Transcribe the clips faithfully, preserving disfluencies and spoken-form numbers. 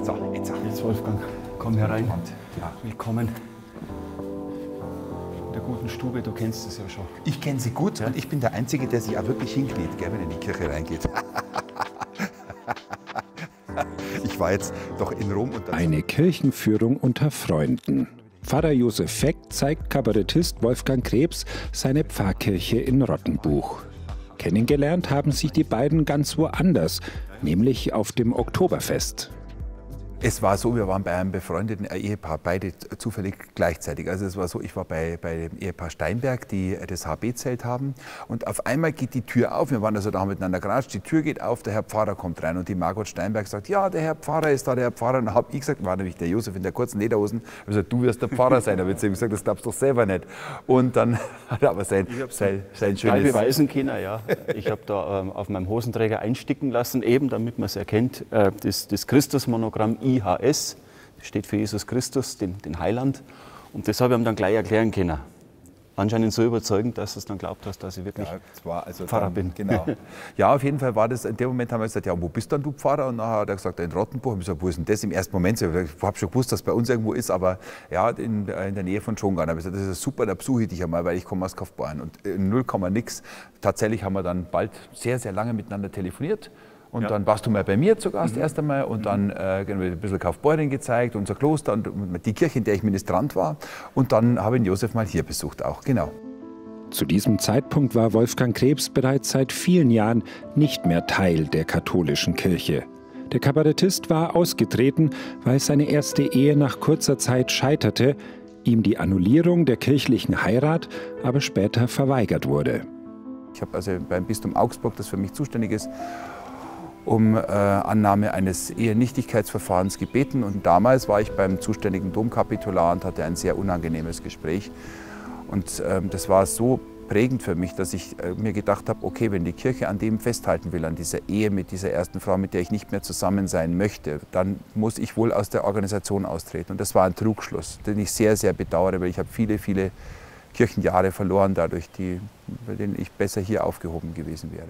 So, jetzt, jetzt Wolfgang, komm herein. Ja. Willkommen in der guten Stube, du kennst es ja schon. Ich kenne sie gut ja. Und ich bin der Einzige, der sich auch wirklich hinkniet, gell, wenn er in die Kirche reingeht. Ich war jetzt doch in Rom. Und Eine Kirchenführung unter Freunden. Pfarrer Josef Feck zeigt Kabarettist Wolfgang Krebs seine Pfarrkirche in Rottenbuch. Kennengelernt haben sich die beiden ganz woanders, nämlich auf dem Oktoberfest. Es war so, wir waren bei einem befreundeten Ehepaar, beide zufällig gleichzeitig. Also es war so, ich war bei, bei dem Ehepaar Steinberg, die das H B-Zelt haben. Und auf einmal geht die Tür auf, wir waren also da miteinander geratscht, die Tür geht auf, der Herr Pfarrer kommt rein. Und die Margot Steinberg sagt, ja, der Herr Pfarrer ist da, der Herr Pfarrer. Und dann habe ich gesagt, war nämlich der Josef in der kurzen Lederhosen, ich gesagt, du wirst der Pfarrer sein. Da habe ich gesagt, das glaubst du doch selber nicht. Und dann hat er aber sein, sein, sein schönes... beweisen können, ja. Ich habe da ähm, auf meinem Hosenträger einsticken lassen, eben damit man es erkennt, äh, das, das Christusmonogramm I H S, das steht für Jesus Christus, den, den Heiland. Und das habe ich ihm dann gleich erklären können. Anscheinend so überzeugend, dass du es dann glaubt hast, dass ich wirklich ja, das war also Pfarrer dann, bin. Genau. Ja, auf jeden Fall war das, in dem Moment haben wir gesagt, ja, wo bist dann du Pfarrer? Und nachher hat er gesagt, in Rottenbuch. Ich habe gesagt, wo ist denn das? Im ersten Moment, ich habe schon gewusst, dass es bei uns irgendwo ist, aber ja, in, in der Nähe von Schongau. Ich habe gesagt, das ist super, da besuche ich dich einmal, weil ich komme aus Kaufbeuren. Und null Komma nix. Tatsächlich haben wir dann bald sehr, sehr lange miteinander telefoniert. Und ja. Dann warst du mal bei mir zu Gast mhm. erst einmal und dann äh, ein bisschen Kaufbeuren gezeigt, unser Kloster und die Kirche, in der ich Ministrant war. Und dann habe ich den Josef mal hier besucht auch, genau. Zu diesem Zeitpunkt war Wolfgang Krebs bereits seit vielen Jahren nicht mehr Teil der katholischen Kirche. Der Kabarettist war ausgetreten, weil seine erste Ehe nach kurzer Zeit scheiterte, ihm die Annullierung der kirchlichen Heirat aber später verweigert wurde. Ich habe also beim Bistum Augsburg, das für mich zuständig ist, um äh, Annahme eines Ehenichtigkeitsverfahrens gebeten. Und damals war ich beim zuständigen Domkapitular und hatte ein sehr unangenehmes Gespräch. Und ähm, das war so prägend für mich, dass ich äh, mir gedacht habe, okay, wenn die Kirche an dem festhalten will, an dieser Ehe mit dieser ersten Frau, mit der ich nicht mehr zusammen sein möchte, dann muss ich wohl aus der Organisation austreten. Und das war ein Trugschluss, den ich sehr, sehr bedauere, weil ich habe viele, viele Kirchenjahre verloren dadurch, die, bei denen ich besser hier aufgehoben gewesen wäre.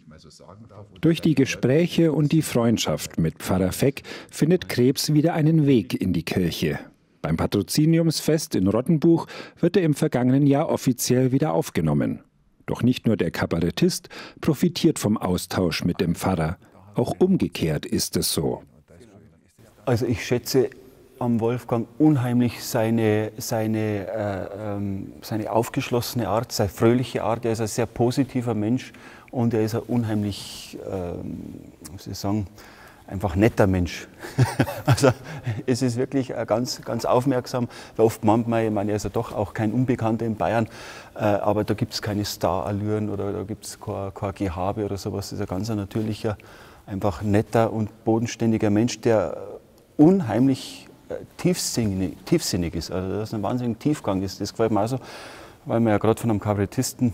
Durch die Gespräche und die Freundschaft mit Pfarrer Feck findet Krebs wieder einen Weg in die Kirche. Beim Patroziniumsfest in Rottenbuch wird er im vergangenen Jahr offiziell wieder aufgenommen. Doch nicht nur der Kabarettist profitiert vom Austausch mit dem Pfarrer. Auch umgekehrt ist es so. Also ich schätze am Wolfgang unheimlich seine, seine, äh, ähm, seine aufgeschlossene Art, seine fröhliche Art. Er ist ein sehr positiver Mensch und er ist ein unheimlich, äh, wie soll ich sagen, einfach netter Mensch. Also es ist wirklich ganz, ganz aufmerksam, weil oft manchmal, ich meine, er ist ja doch auch kein Unbekannter in Bayern, äh, aber da gibt es keine Starallüren oder da gibt es kein, kein Gehabe oder sowas. Das ist ein ganz natürlicher, einfach netter und bodenständiger Mensch, der unheimlich äh, tiefsinnig, tiefsinnig ist, also dass ein wahnsinniger Tiefgang ist. Das gefällt mir auch so, weil man ja gerade von einem Kabarettisten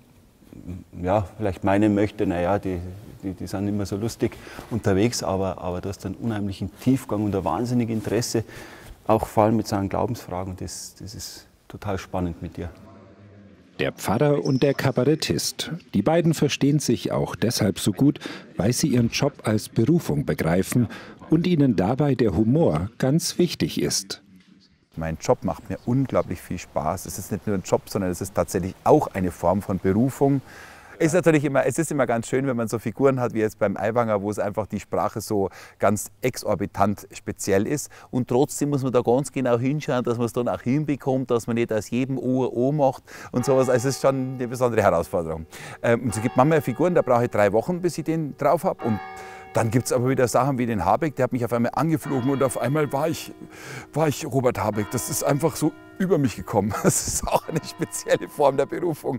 ja, vielleicht meinen möchte, naja, die, die, die sind immer so lustig unterwegs, aber, aber du hast einen unheimlichen Tiefgang und ein wahnsinniges Interesse, auch vor allem mit seinen Glaubensfragen. Das, das ist total spannend mit dir. Der Pfarrer und der Kabarettist, die beiden verstehen sich auch deshalb so gut, weil sie ihren Job als Berufung begreifen und ihnen dabei der Humor ganz wichtig ist. Mein Job macht mir unglaublich viel Spaß. Es ist nicht nur ein Job, sondern es ist tatsächlich auch eine Form von Berufung. Es ist natürlich immer, es ist immer ganz schön, wenn man so Figuren hat wie jetzt beim Aiwanger, wo es einfach die Sprache so ganz exorbitant speziell ist. Und trotzdem muss man da ganz genau hinschauen, dass man es dann auch hinbekommt, dass man nicht aus jedem O ein O macht und sowas. Also es ist schon eine besondere Herausforderung. Und es gibt manchmal Figuren, da brauche ich drei Wochen, bis ich den drauf habe. Und dann gibt es aber wieder Sachen wie den Habeck, der hat mich auf einmal angeflogen und auf einmal war ich, war ich Robert Habeck. Das ist einfach so über mich gekommen. Das ist auch eine spezielle Form der Berufung.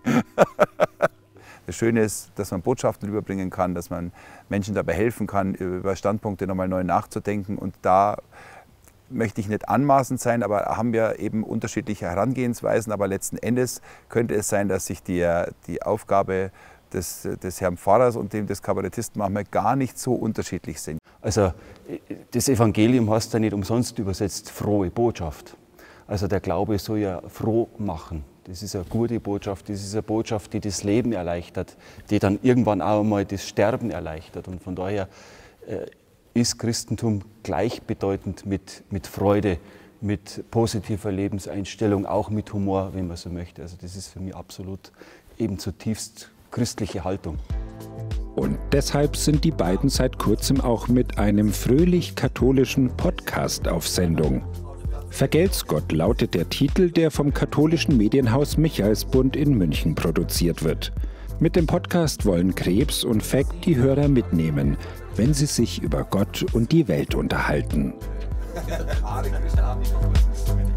Das Schöne ist, dass man Botschaften überbringen kann, dass man Menschen dabei helfen kann, über Standpunkte nochmal neu nachzudenken. Und da möchte ich nicht anmaßend sein, aber haben wir eben unterschiedliche Herangehensweisen. Aber letzten Endes könnte es sein, dass sich die, die Aufgabe Des, des Herrn Pfarrers und dem des Kabarettisten manchmal gar nicht so unterschiedlich sind. Also das Evangelium heißt ja nicht umsonst übersetzt frohe Botschaft. Also der Glaube soll ja froh machen. Das ist eine gute Botschaft, das ist eine Botschaft, die das Leben erleichtert, die dann irgendwann auch einmal das Sterben erleichtert. Und von daher äh, ist Christentum gleichbedeutend mit, mit Freude, mit positiver Lebenseinstellung, auch mit Humor, wenn man so möchte. Also das ist für mich absolut eben zutiefst christliche Haltung. Und deshalb sind die beiden seit kurzem auch mit einem fröhlich-katholischen Podcast auf Sendung. Vergelt's Gott lautet der Titel, der vom katholischen Medienhaus Michaelsbund in München produziert wird. Mit dem Podcast wollen Krebs und Feck die Hörer mitnehmen, wenn sie sich über Gott und die Welt unterhalten.